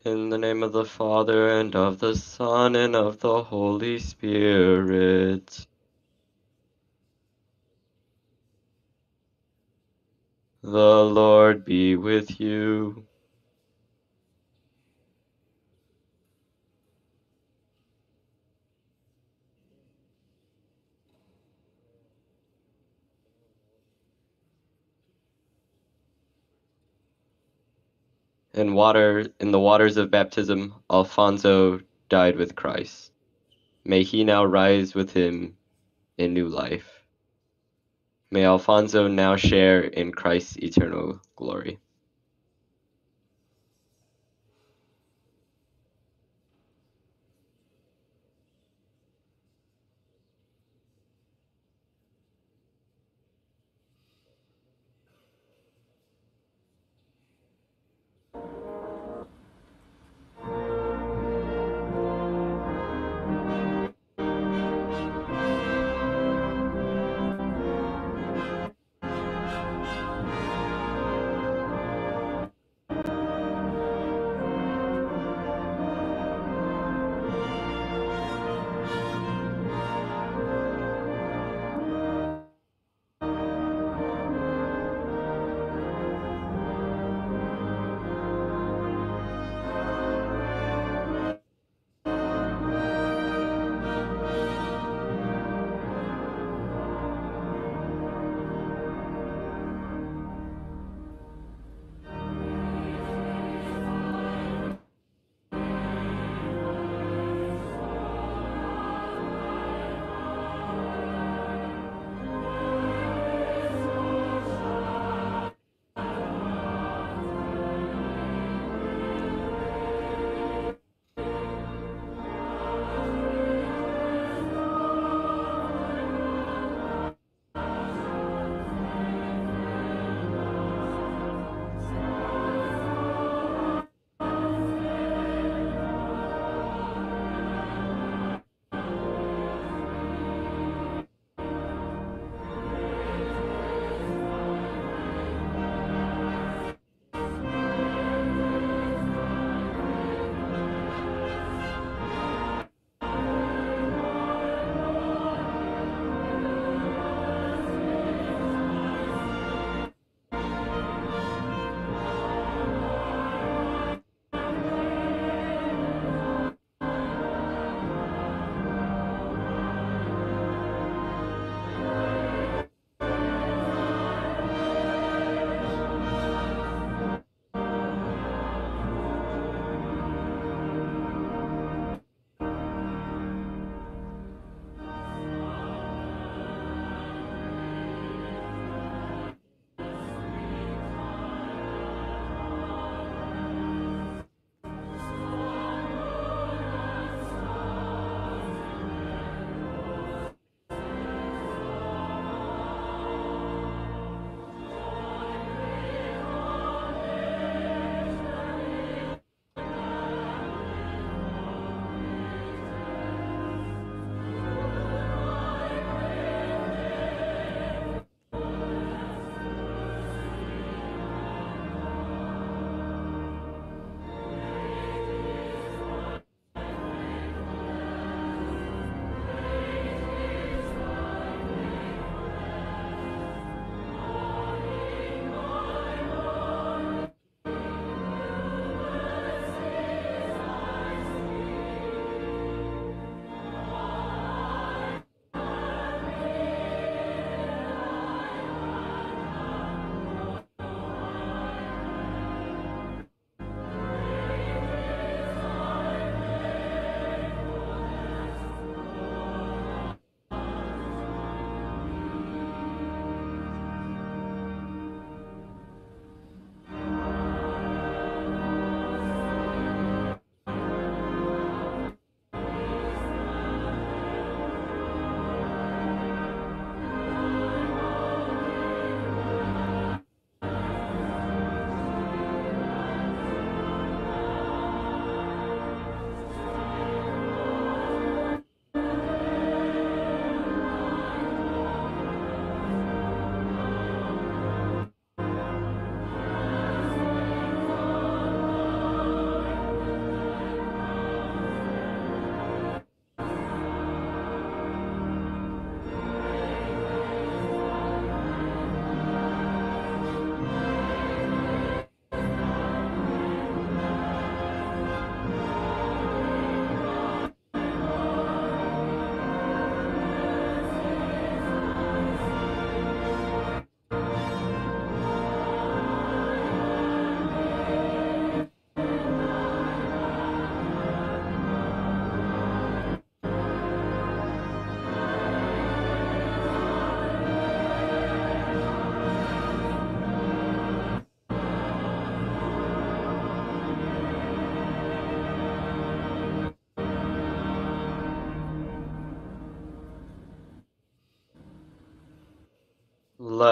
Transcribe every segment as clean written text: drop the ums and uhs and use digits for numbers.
In the name of the Father, and of the Son, and of the Holy Spirit. The Lord be with you. In the waters of baptism, Alfonso died with Christ. May he now rise with him in new life. May Alfonso now share in Christ's eternal glory.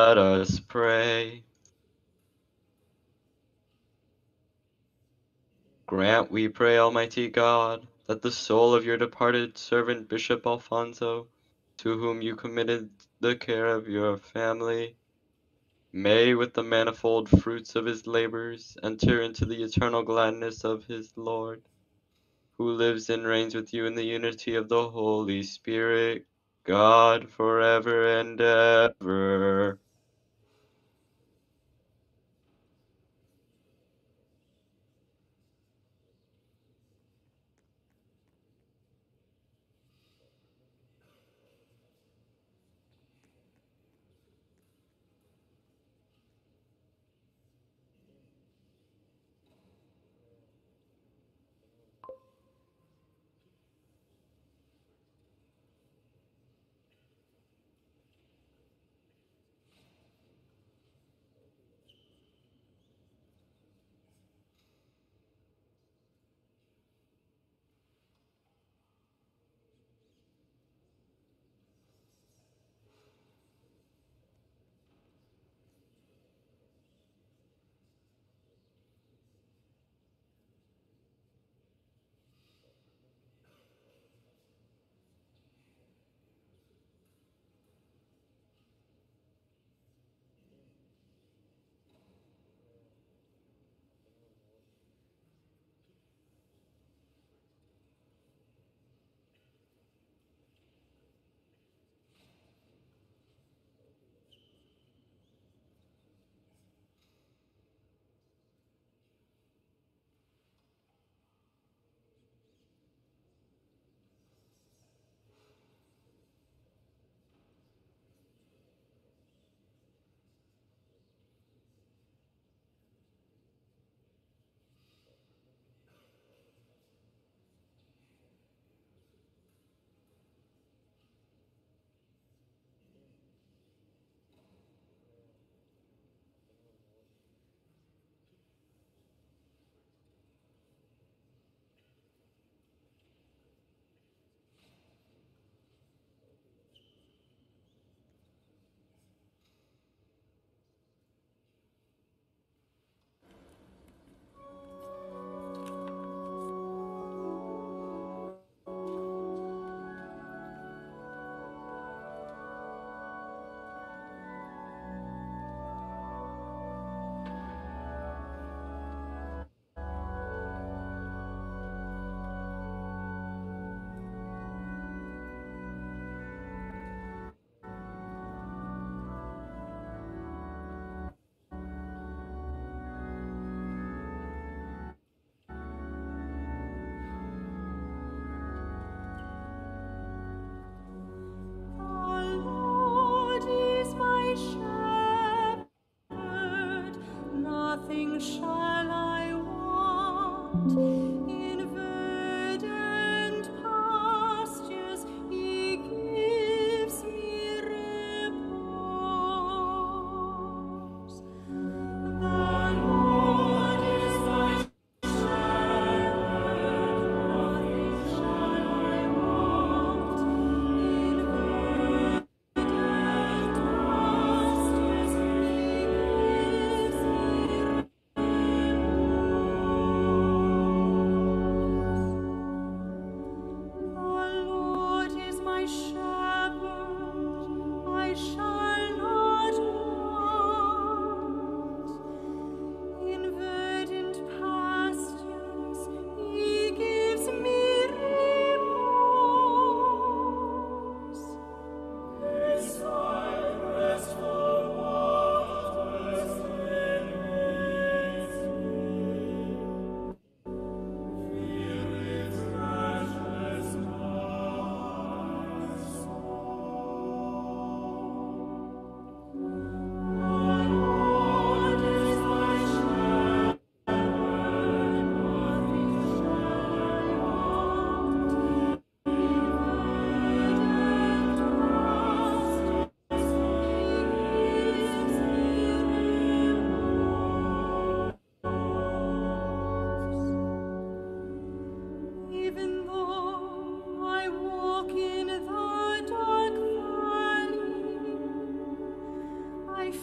Let us pray. Grant, we pray, Almighty God, that the soul of your departed servant Bishop Alfonso, to whom you committed the care of your family, may, with the manifold fruits of his labors, enter into the eternal gladness of his Lord, who lives and reigns with you in the unity of the Holy Spirit, God, forever and ever.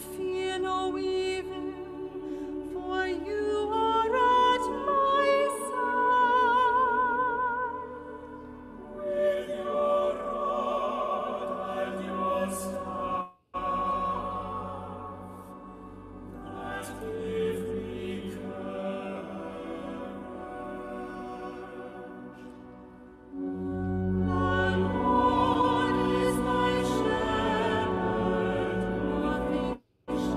fear no evil, for you are at my side. With your rod and your staff, that give me courage. The Lord is my shepherd, nothing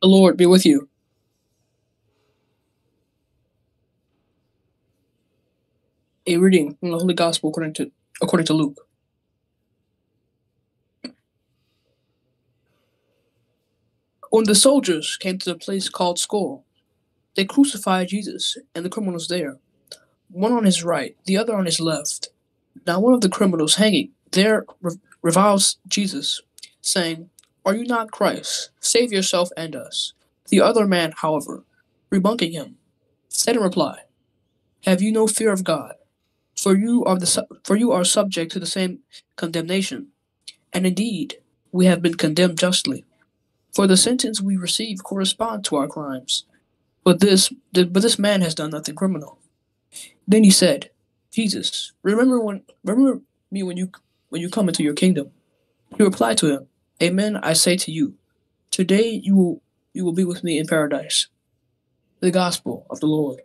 The Lord be with you. A reading from the Holy Gospel according to Luke. When the soldiers came to the place called Skull, they crucified Jesus and the criminals there, one on his right, the other on his left. Now one of the criminals hanging there reviles Jesus, saying, "Are you not Christ? Save yourself and us." The other man, however, rebuking him, said in reply, "Have you no fear of God? For you are subject to the same condemnation. And indeed, we have been condemned justly. For the sentence we receive corresponds to our crimes. But this man has done nothing criminal." Then he said, "Jesus, remember me when you come into your kingdom." He replied to him, "Amen, I say to you, today you will be with me in paradise." The Gospel of the Lord.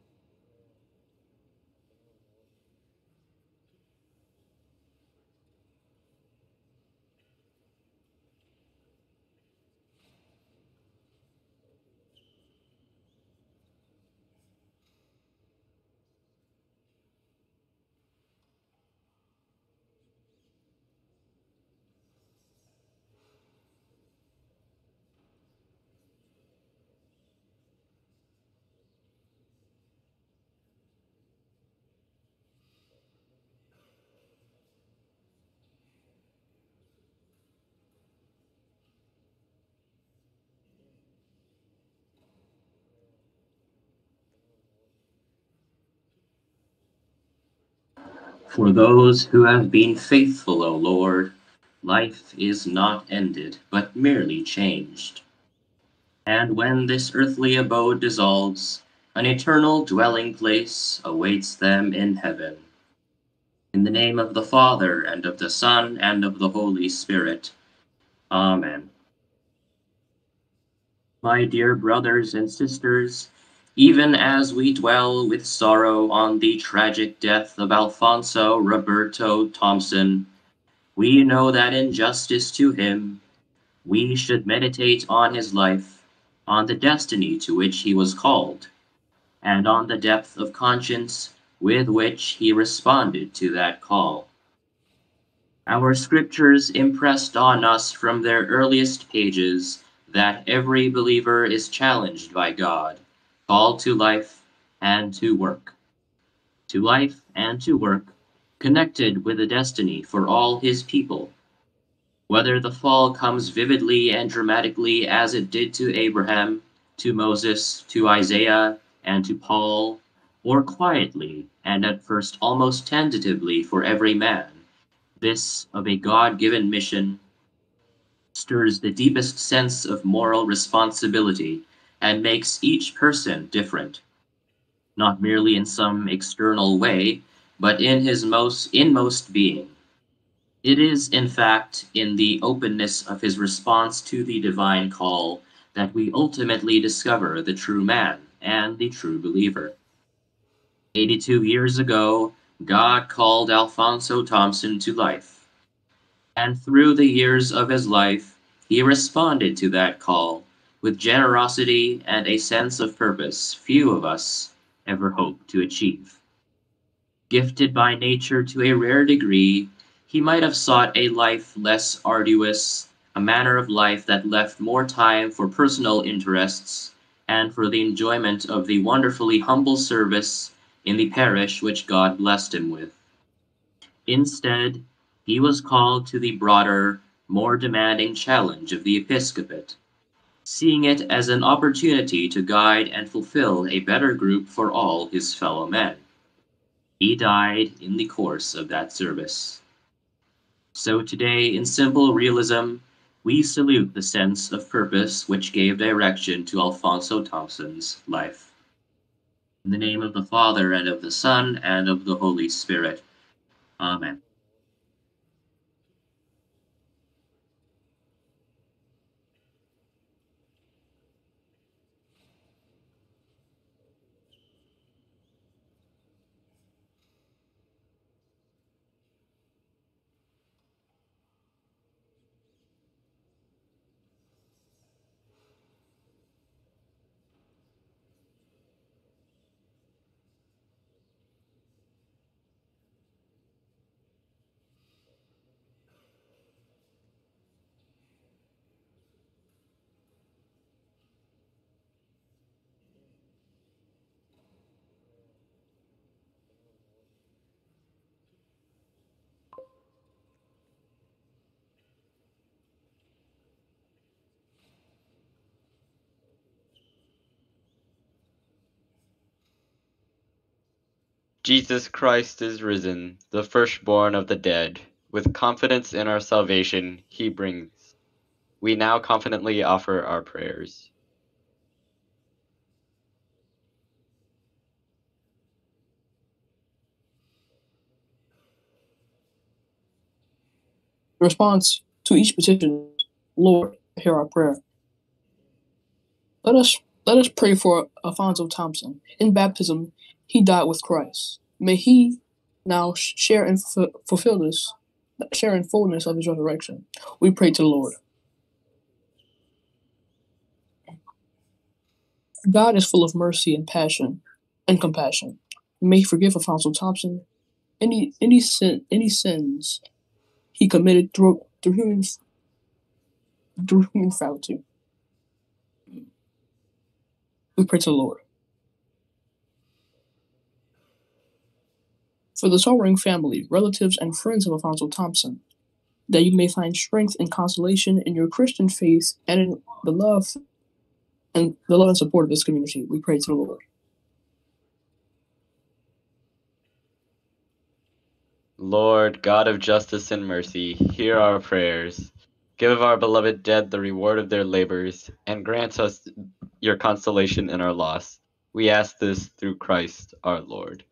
For those who have been faithful, O Lord, life is not ended, but merely changed. And when this earthly abode dissolves, an eternal dwelling place awaits them in heaven. In the name of the Father, and of the Son, and of the Holy Spirit. Amen. My dear brothers and sisters, even as we dwell with sorrow on the tragic death of Alfonso Roberto Thompson, we know that in justice to him, we should meditate on his life, on the destiny to which he was called, and on the depth of conscience with which he responded to that call. Our scriptures impressed on us from their earliest pages that every believer is challenged by God, called to life and to work. To life and to work, connected with a destiny for all his people. Whether the fall comes vividly and dramatically as it did to Abraham, to Moses, to Isaiah, and to Paul, or quietly and at first almost tentatively for every man, this of a God-given mission stirs the deepest sense of moral responsibility and makes each person different, not merely in some external way, but in his inmost being. It is, in fact, in the openness of his response to the divine call that we ultimately discover the true man and the true believer. 82 years ago, God called Alfonso Thompson to life, and through the years of his life, he responded to that call with generosity and a sense of purpose few of us ever hoped to achieve. Gifted by nature to a rare degree, he might have sought a life less arduous, a manner of life that left more time for personal interests and for the enjoyment of the wonderfully humble service in the parish which God blessed him with. Instead, he was called to the broader, more demanding challenge of the episcopate, seeing it as an opportunity to guide and fulfill a better group for all his fellow men. He died in the course of that service. So today, in simple realism, we salute the sense of purpose which gave direction to Alfonso Thompson's life. In the name of the Father, and of the Son, and of the Holy Spirit. Amen. Jesus Christ is risen, the firstborn of the dead. With confidence in our salvation, he brings. We now confidently offer our prayers. The response to each petition, Lord, hear our prayer. Let us pray for Alfonso Thompson. In baptism, he died with Christ. May he now share in fullness of his resurrection. We pray to the Lord. God is full of mercy and passion and compassion. May he forgive Alfonso Thompson any sins he committed through human frailty. We pray to the Lord. For the sorrowing family, relatives, and friends of Alfonso Thompson, that you may find strength and consolation in your Christian faith and in the love and support of this community. We pray to the Lord. Lord, God of justice and mercy, hear our prayers. Give our beloved dead the reward of their labors, and grant us your consolation in our loss. We ask this through Christ our Lord.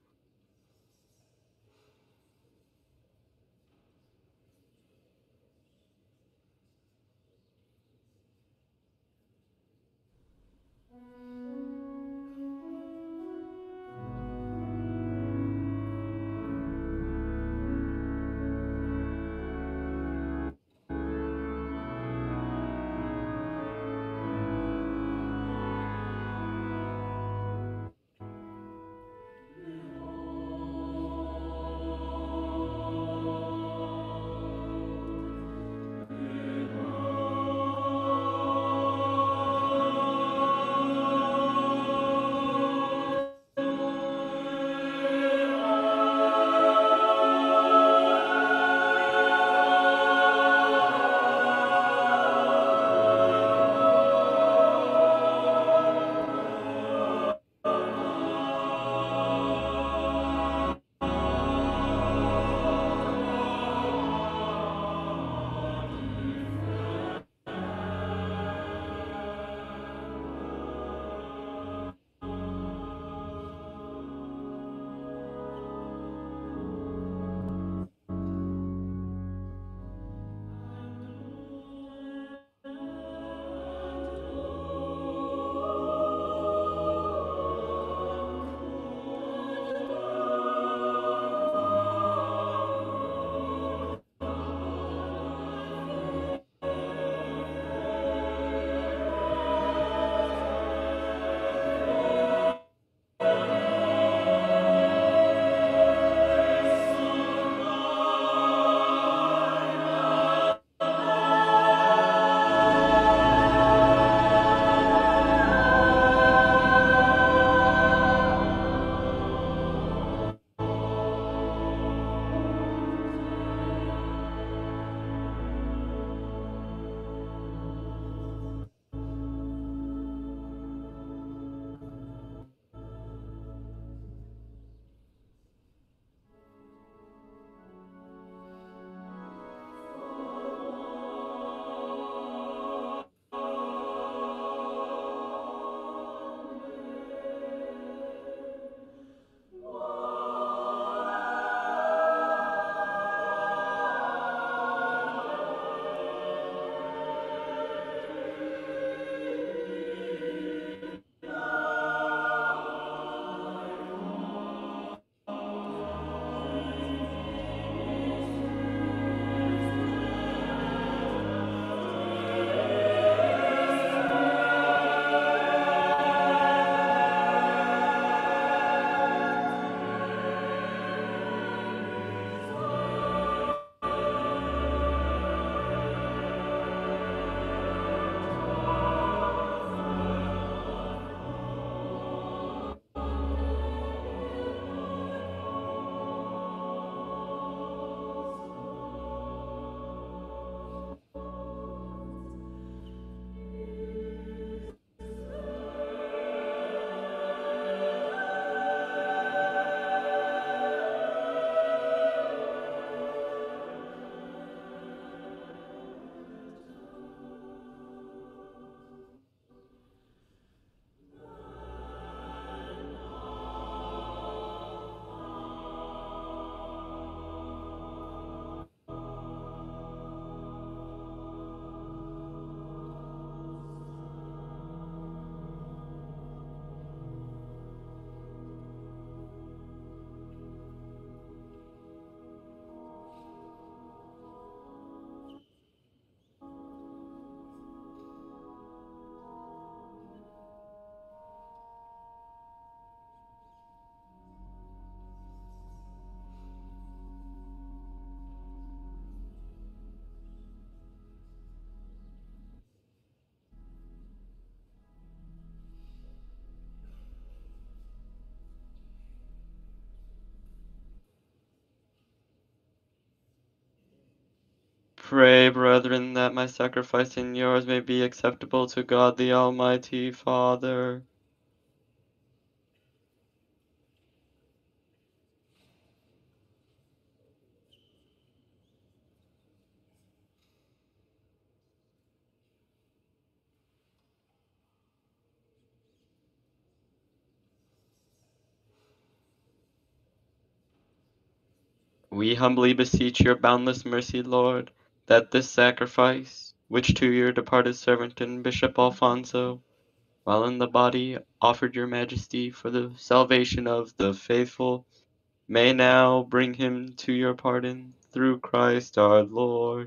Pray, brethren, that my sacrifice and yours may be acceptable to God the Almighty Father. We humbly beseech your boundless mercy, Lord, that this sacrifice, which to your departed servant and Bishop Alfonso, while in the body offered your majesty for the salvation of the faithful, may now bring him to your pardon through Christ our Lord.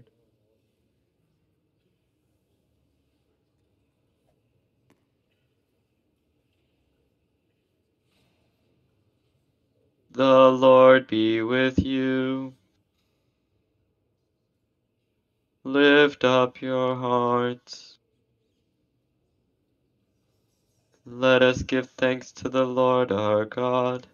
The Lord be with you. Lift up your hearts. Let us give thanks to the Lord our God.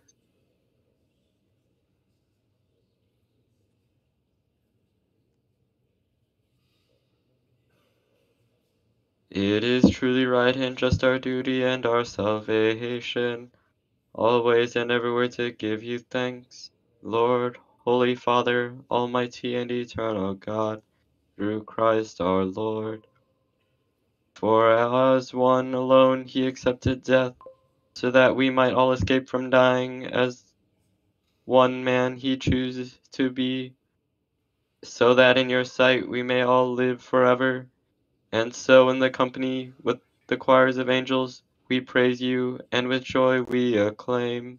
It is truly right and just our duty and our salvation, always and everywhere to give you thanks, Lord, Holy Father, Almighty and eternal God, through Christ our Lord. For as one alone he accepted death, so that we might all escape from dying, as one man he chooses to be, so that in your sight we may all live forever. And so in the company with the choirs of angels, we praise you, and with joy we acclaim.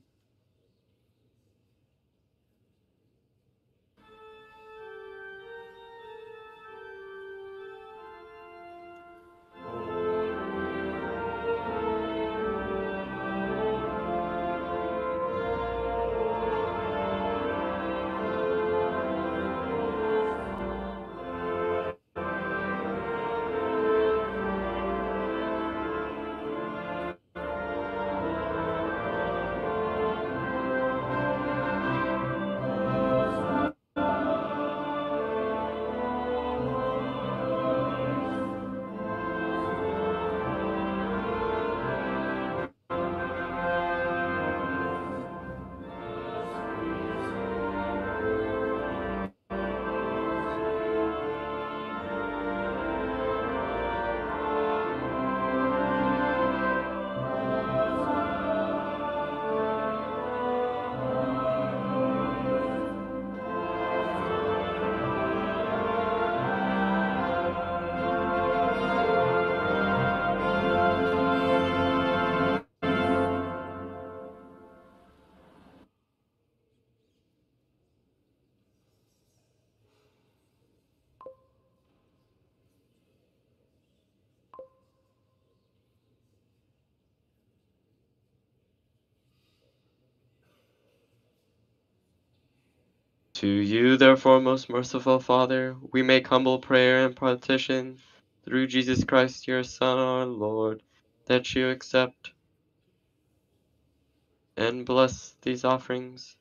To you, therefore, most merciful Father, we make humble prayer and petition through Jesus Christ, your Son, our Lord, that you accept and bless these offerings,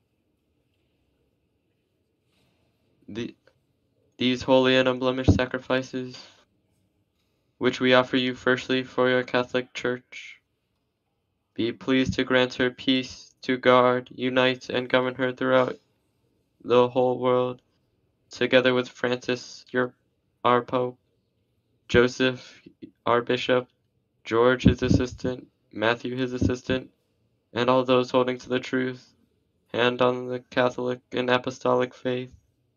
these holy and unblemished sacrifices, which we offer you firstly for your Catholic Church. Be pleased to grant her peace, to guard, unite, and govern her throughout the whole world, together with Francis, our Pope, Joseph, our Bishop, George, his assistant, Matthew, his assistant, and all those holding to the truth, and on the Catholic and Apostolic faith.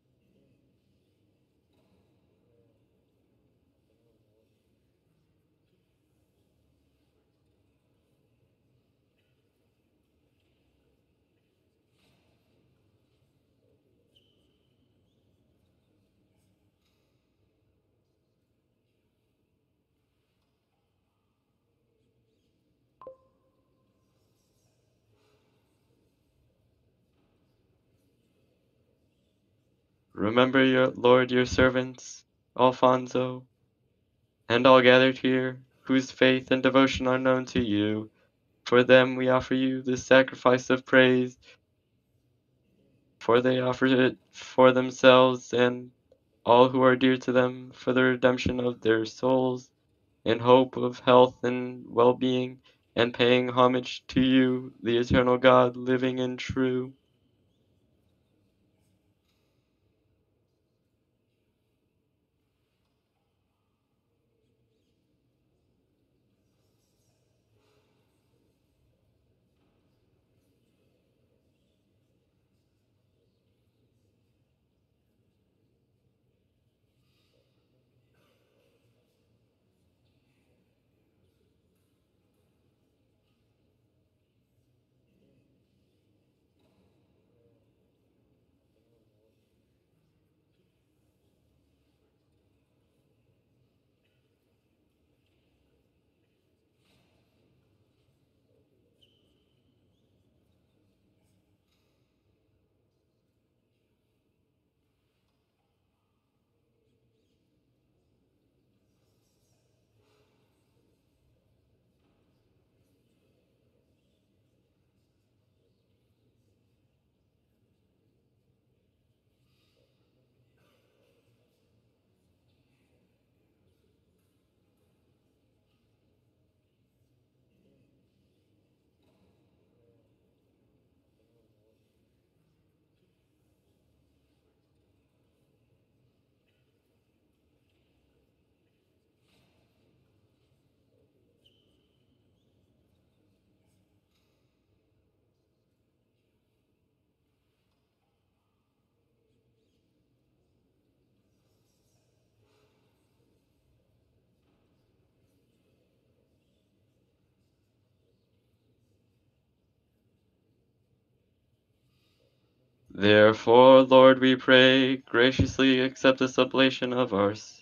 Remember, Lord, your servants, Alfonso, and all gathered here, whose faith and devotion are known to you. For them we offer you this sacrifice of praise, for they offer it for themselves and all who are dear to them, for the redemption of their souls, in hope of health and well-being, and paying homage to you, the eternal God, living and true. Therefore, Lord, we pray, graciously accept this oblation of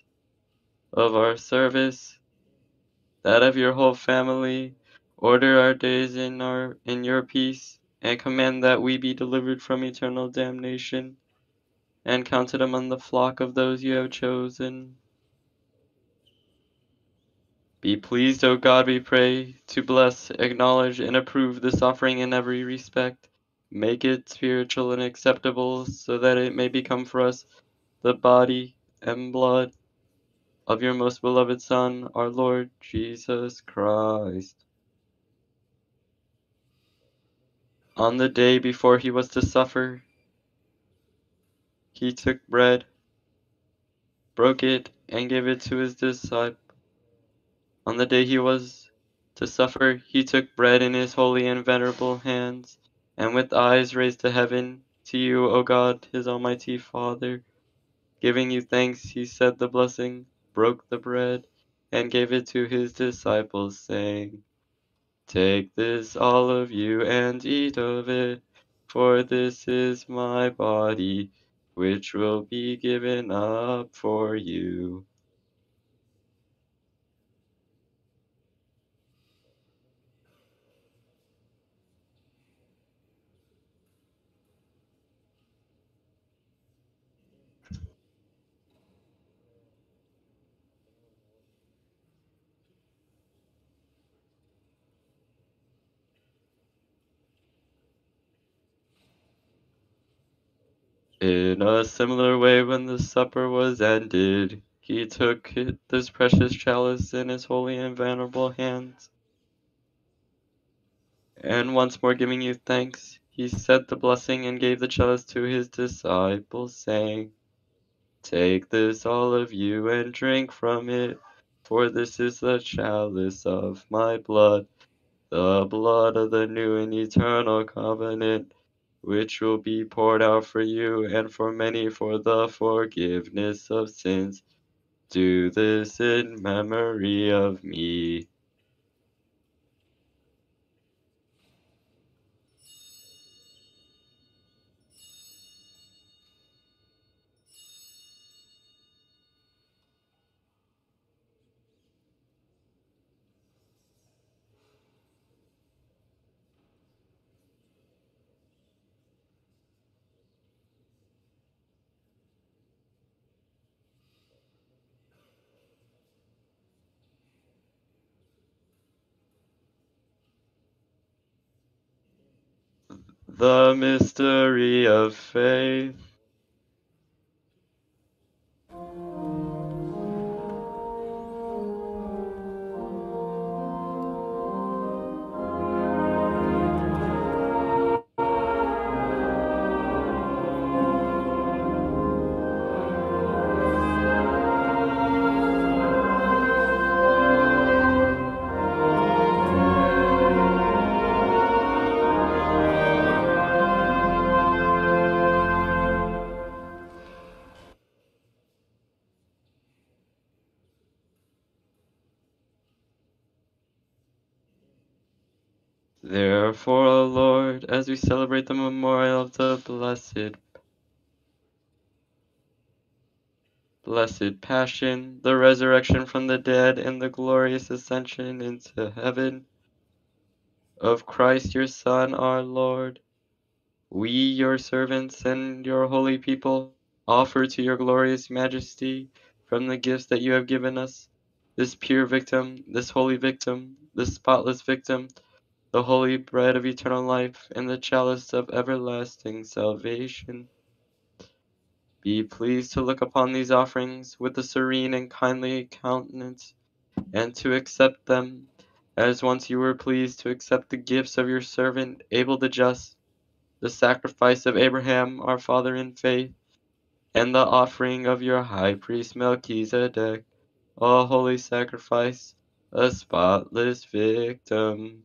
our service, that of your whole family. Order our days in your peace, and command that we be delivered from eternal damnation, and counted among the flock of those you have chosen. Be pleased, O God, we pray, to bless, acknowledge, and approve this offering in every respect. Make it spiritual and acceptable, so that it may become for us the body and blood of your most beloved Son, our Lord Jesus Christ. On the day before he was to suffer, he took bread, broke it, and gave it to his disciples. On the day he was to suffer, he took bread in his holy and venerable hands, and with eyes raised to heaven, to you, O God, his almighty Father, giving you thanks, he said the blessing, broke the bread, and gave it to his disciples, saying, "Take this, all of you, and eat of it, for this is my body, which will be given up for you." In a similar way, when the supper was ended, he took this precious chalice in his holy and venerable hands, and once more giving you thanks, he said the blessing and gave the chalice to his disciples, saying, "Take this, all of you, and drink from it, for this is the chalice of my blood, the blood of the new and eternal covenant, which will be poured out for you and for many for the forgiveness of sins. Do this in memory of me." The mystery of faith. Therefore, O Lord, as we celebrate the memorial of the blessed Passion, the resurrection from the dead, and the glorious ascension into heaven of Christ your Son, our Lord, we, your servants and your holy people, offer to your glorious majesty from the gifts that you have given us, this pure victim, this holy victim, this spotless victim, the holy bread of eternal life, and the chalice of everlasting salvation. Be pleased to look upon these offerings with a serene and kindly countenance, and to accept them, as once you were pleased to accept the gifts of your servant Abel the just, the sacrifice of Abraham our father in faith, and the offering of your high priest Melchizedek, a holy sacrifice, a spotless victim.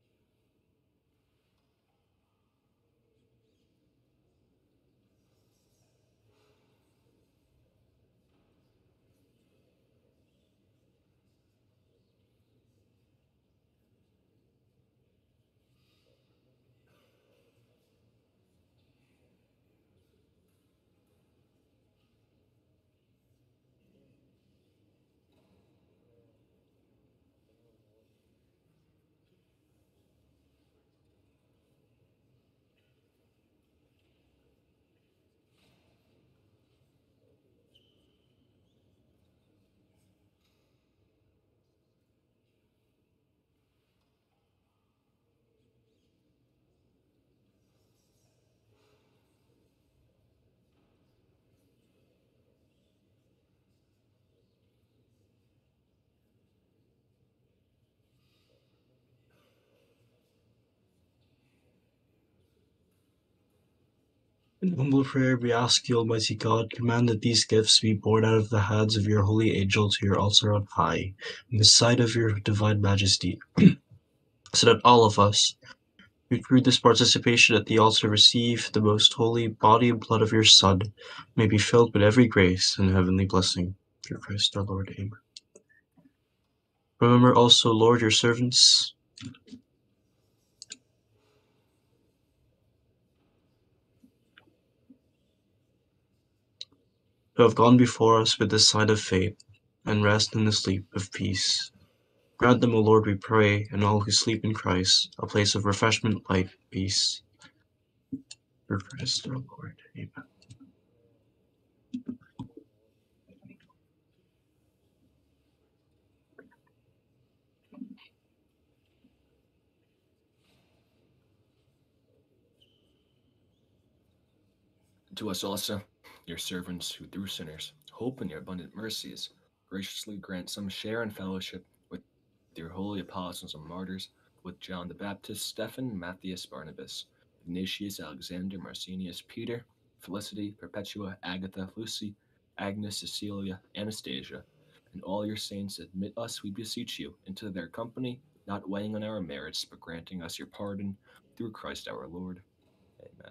In humble prayer, we ask you, Almighty God, command that these gifts be poured out of the hands of your holy angel to your altar on high, in the sight of your divine majesty, so that all of us, who through this participation at the altar receive the most holy body and blood of your Son, may be filled with every grace and heavenly blessing. Through Christ our Lord. Amen. Remember also, Lord, your servants who have gone before us with the sign of faith, and rest in the sleep of peace. Grant them, O Lord, we pray, and all who sleep in Christ, a place of refreshment, light, peace. Through Christ our Lord. Amen. To us also, your servants who through sinners hope in your abundant mercies, graciously grant some share and fellowship with your holy apostles and martyrs, with John the Baptist, Stephen, Matthias, Barnabas, Ignatius, Alexander, Marcinius, Peter, Felicity, Perpetua, Agatha, Lucy, Agnes, Cecilia, Anastasia, and all your saints. Admit us, we beseech you, into their company, not weighing on our merits, but granting us your pardon through Christ our Lord. Amen.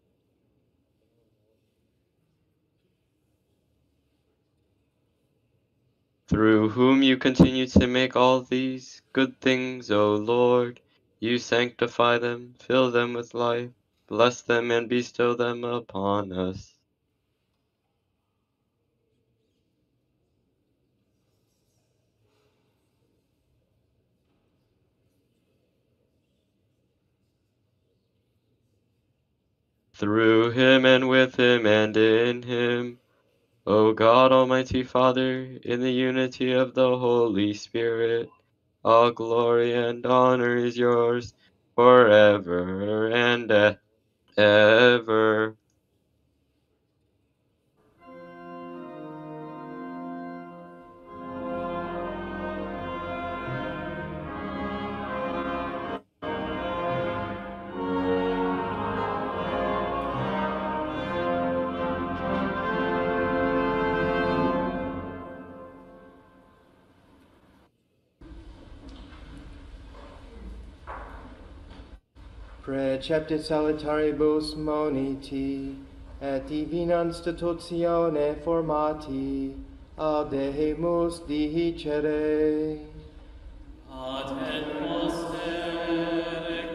Through whom you continue to make all these good things, O Lord, you sanctify them, fill them with life, bless them, and bestow them upon us. Through him, and with him, and in him, O God, Almighty Father, in the unity of the Holy Spirit, all glory and honor is yours forever and ever. Preceptit salitaribus moniti, et divina institutione formati, audemus dicere. Ad et posterec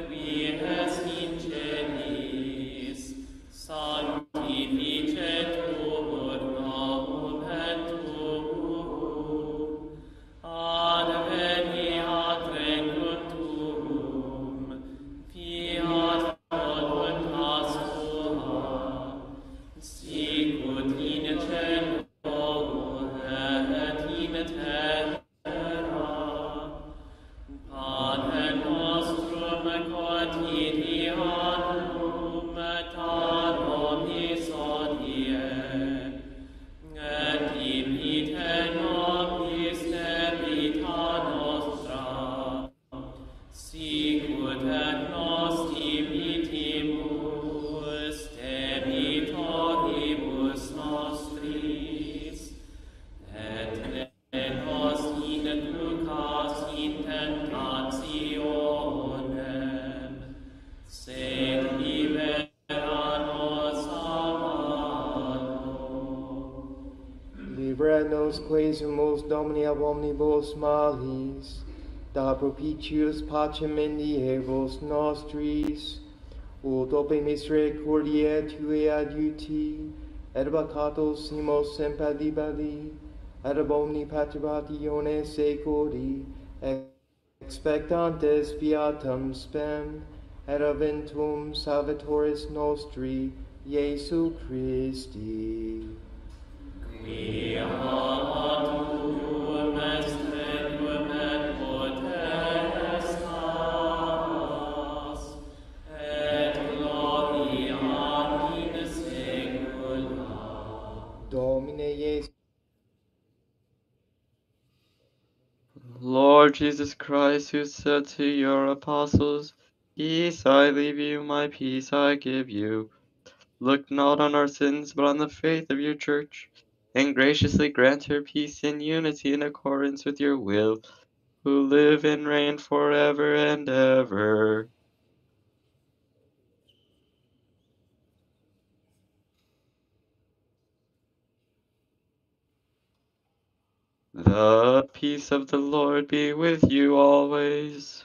sumus Domini ab omnibus malis, da propitius pacem in diebus nostris, ut ope misericordiae Tue adiuti, et vacatos simos sempadibali, et ab omni patribatione secoli, expectantes beatum spem, et aventum Salvatoris nostri, Iesu Christi. Domine Iesu. Lord Jesus Christ, who said to your apostles, Peace I leave you, my peace I give you. Look not on our sins, but on the faith of your church, and graciously grant her peace and unity in accordance with your will, who live and reign forever and ever. The peace of the Lord be with you always.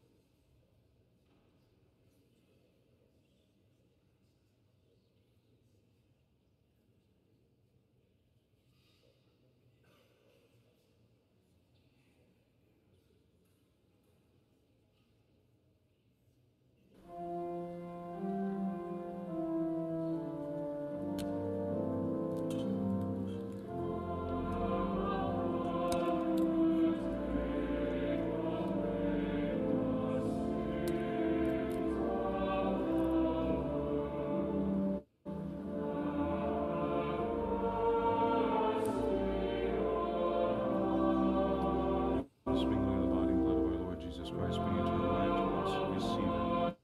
Sprinkling of the body and blood of our Lord Jesus Christ, bring eternal life to us. Receive it.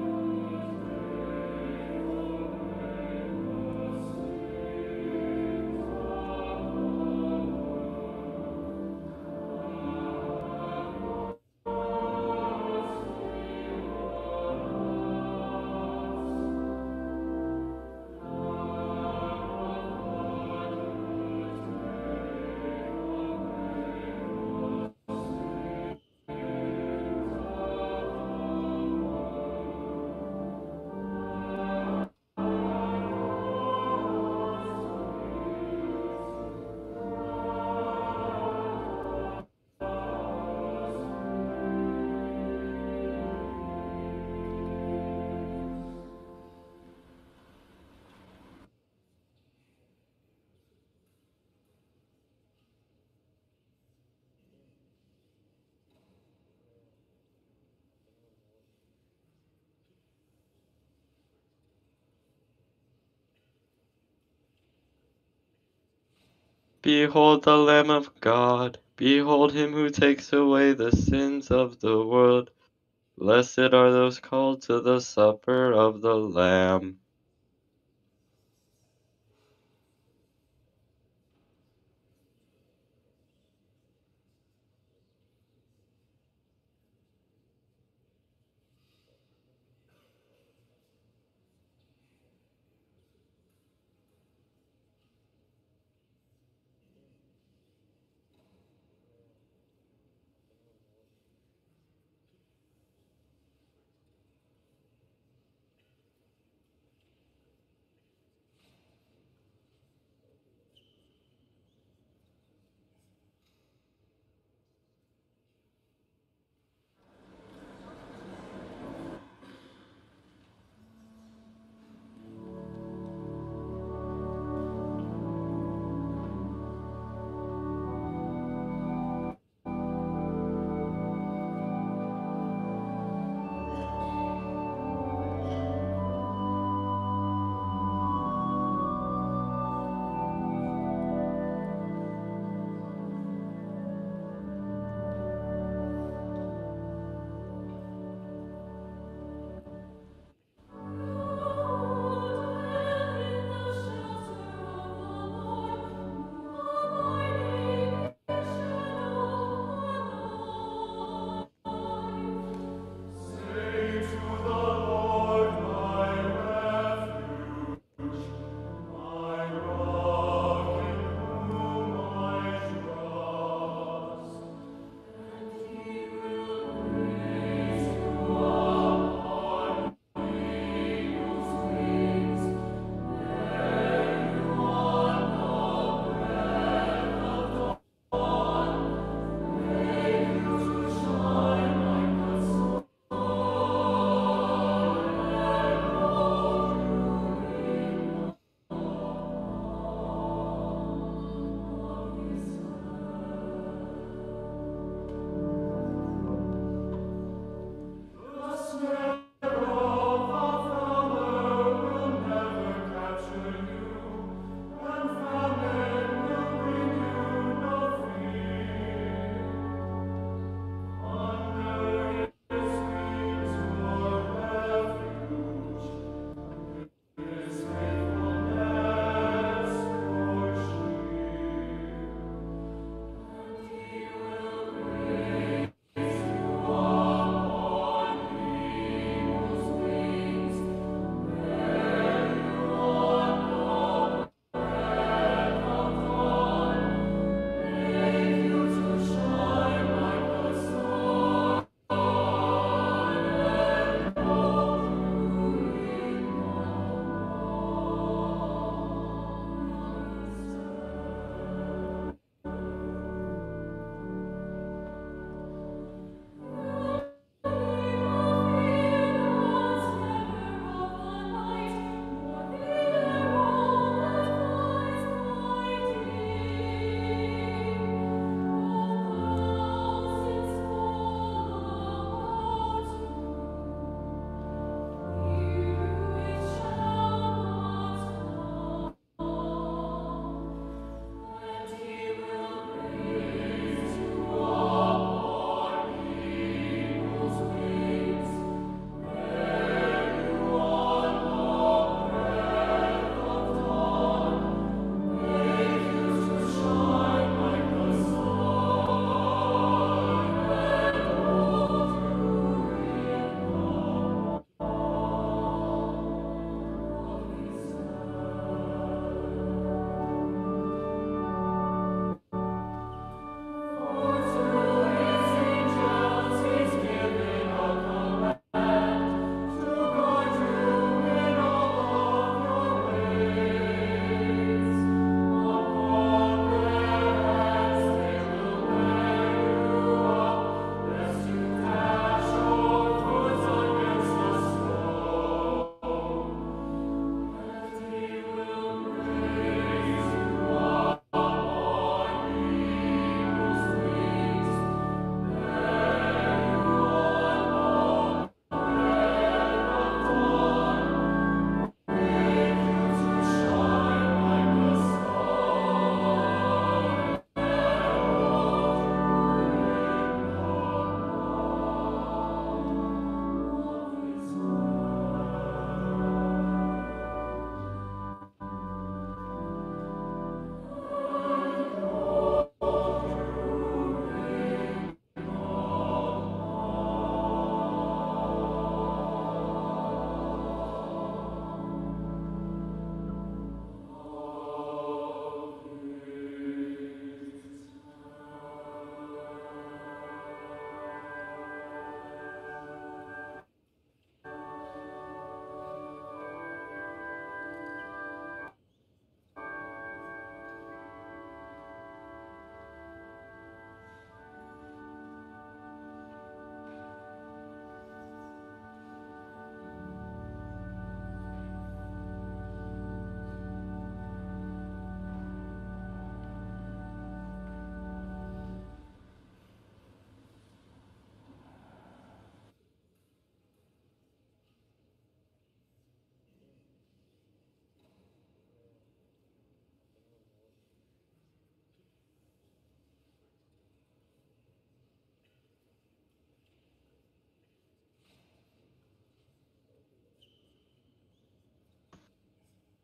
Behold the Lamb of God. Behold him who takes away the sins of the world. Blessed are those called to the supper of the Lamb.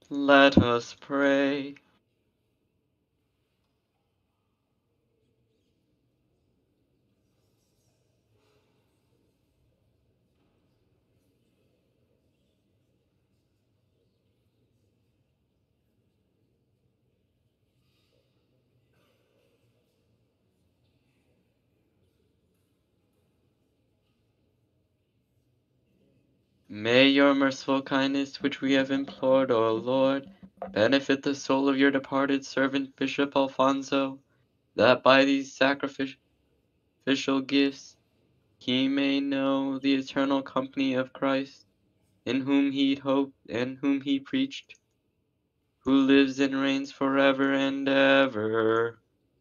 Let us pray. May your merciful kindness, which we have implored, O Lord, benefit the soul of your departed servant, Bishop Alfonso, that by these sacrificial gifts he may know the eternal company of Christ, in whom he hoped and whom he preached, who lives and reigns forever and ever.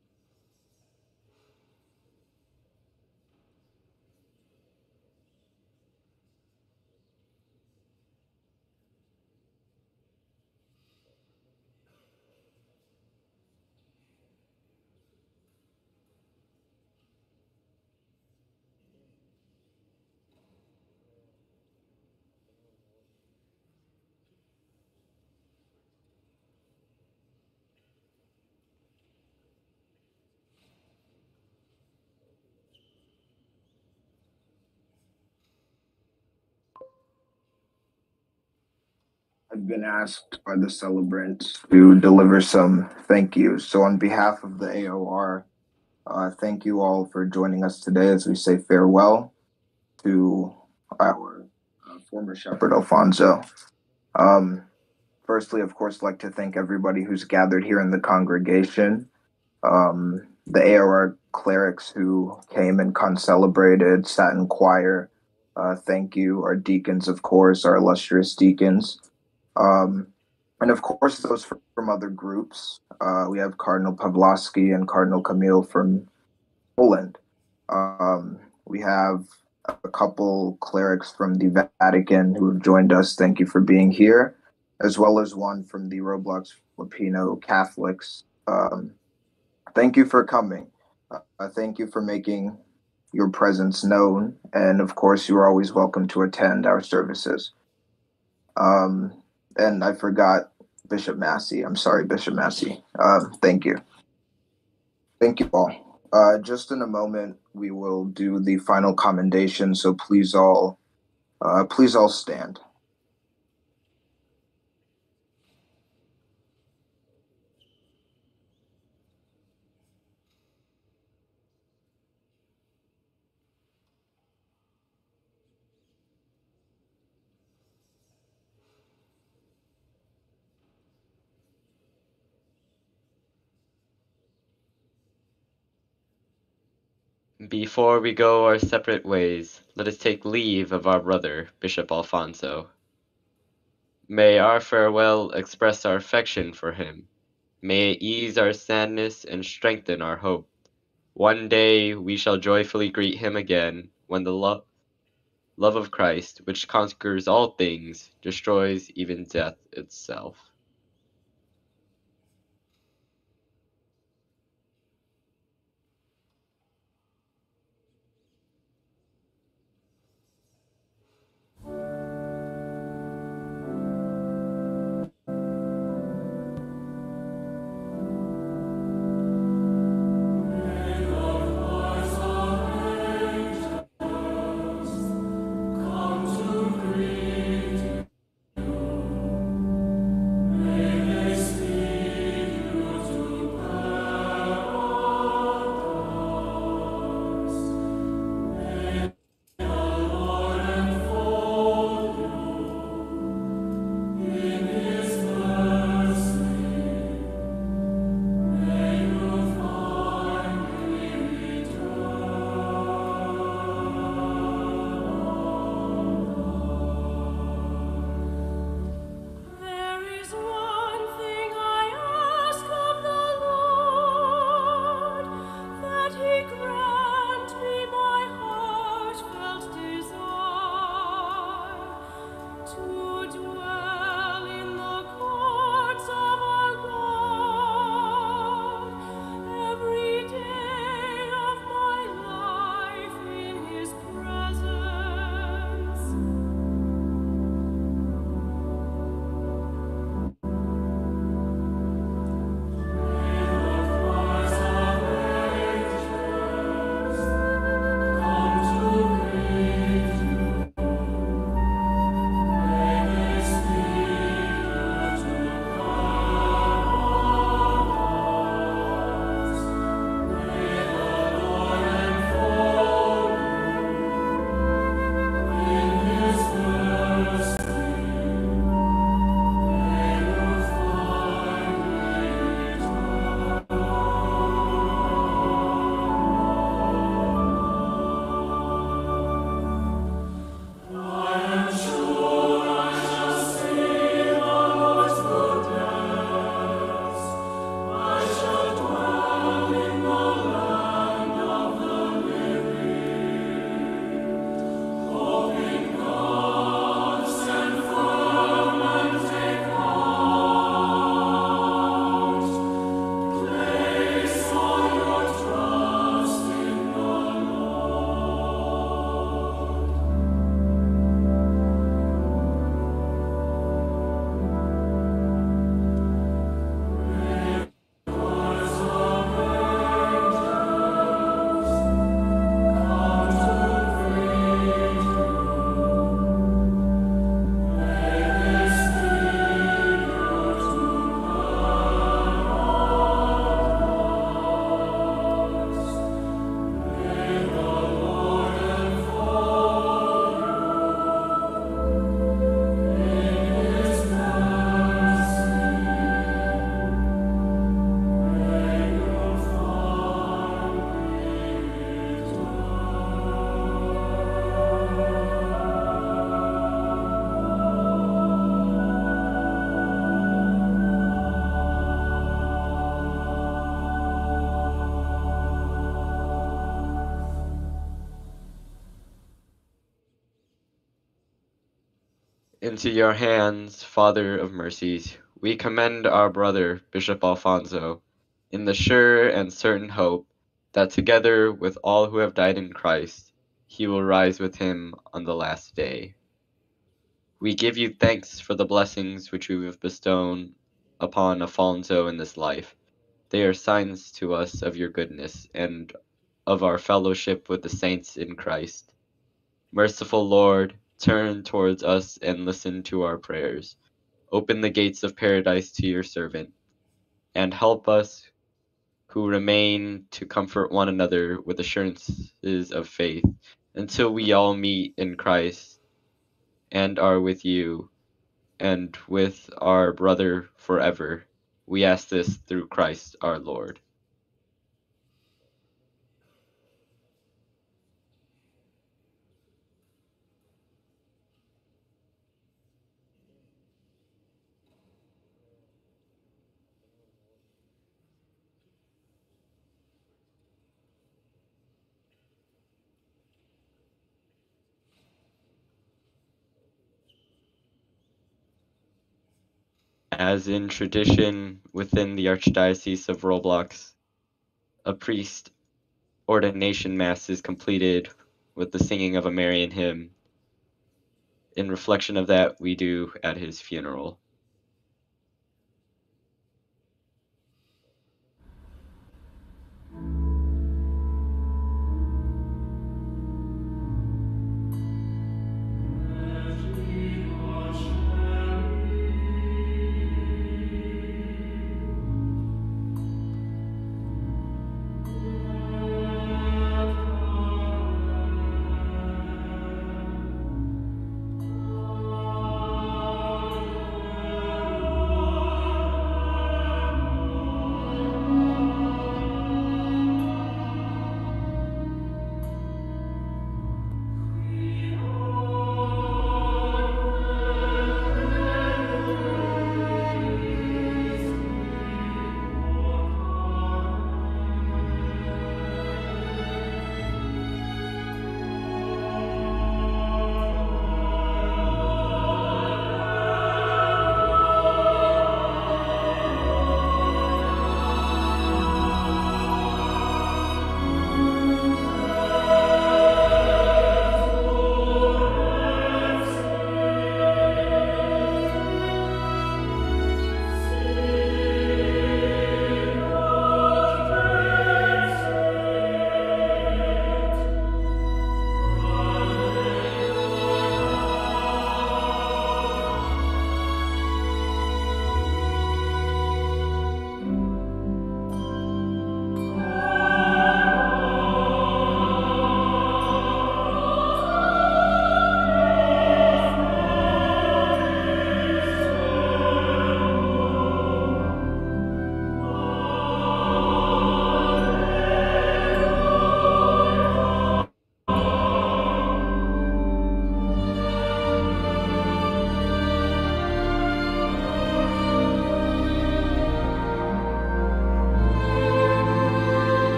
I've been asked by the celebrants to deliver some thank yous. So, on behalf of the AOR, thank you all for joining us today as we say farewell to our former shepherd Alfonso. Firstly, of course, like to thank everybody who's gathered here in the congregation, the AOR clerics who came and concelebrated, sat in choir. Thank you, our deacons, of course, our illustrious deacons. And of course, those from other groups. We have Cardinal Pawlowski and Cardinal Camille from Poland. We have a couple clerics from the Vatican who have joined us. Thank you for being here, as well as one from the Roblox Filipino Catholics. Thank you for coming. Thank you for making your presence known. And of course, you are always welcome to attend our services. And I forgot Bishop Massey. I'm sorry, Bishop Massey. Thank you. Thank you all. Just in a moment, we will do the final commendation. So please all stand. Before we go our separate ways, let us take leave of our brother, Bishop Alfonso. May our farewell express our affection for him. May it ease our sadness and strengthen our hope. One day we shall joyfully greet him again, when the love of Christ, which conquers all things, destroys even death itself. Into your hands, Father of mercies, we commend our brother, Bishop Alfonso, in the sure and certain hope that together with all who have died in Christ, he will rise with him on the last day. We give you thanks for the blessings which you have bestowed upon Alfonso in this life. They are signs to us of your goodness and of our fellowship with the saints in Christ. Merciful Lord, turn towards us and listen to our prayers. Open the gates of paradise to your servant, and help us who remain to comfort one another with assurances of faith, until we all meet in Christ and are with you and with our brother forever. We ask this through Christ our Lord. As in tradition within the Archdiocese of Roblox, a priest ordination mass is completed with the singing of a Marian hymn. In reflection of that, we do at his funeral.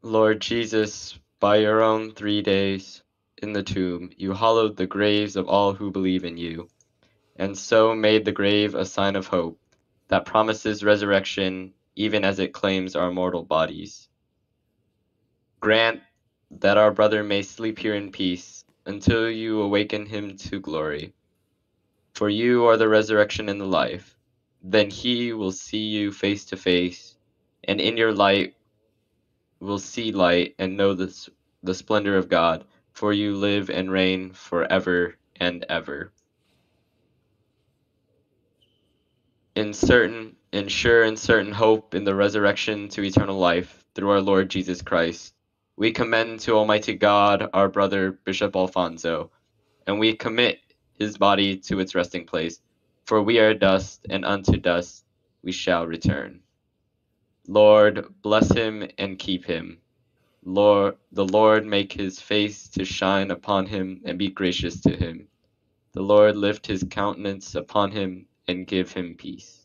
Lord Jesus, by your own 3 days in the tomb, you hollowed the graves of all who believe in you, and so made the grave a sign of hope that promises resurrection even as it claims our mortal bodies. Grant that our brother may sleep here in peace until you awaken him to glory. For you are the resurrection and the life. Then he will see you face to face, and in your light will see light and know the splendor of God, for you live and reign forever and ever. In sure and certain hope in the resurrection to eternal life through our Lord Jesus Christ, we commend to Almighty God our brother Bishop Alfonso, and we commit his body to its resting place, for we are dust, and unto dust we shall return. Lord, bless him and keep him. Lord, the Lord make his face to shine upon him and be gracious to him. The Lord lift his countenance upon him and give him peace.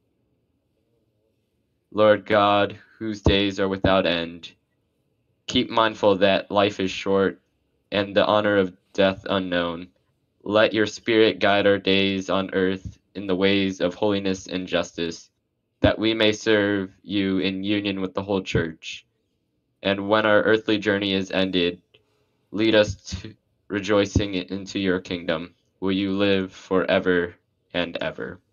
Lord God, whose days are without end, keep mindful that life is short and the honor of death unknown. Let your Spirit guide our days on earth in the ways of holiness and justice, that we may serve you in union with the whole Church. And when our earthly journey is ended, lead us to rejoicing into your kingdom, where you live forever and ever.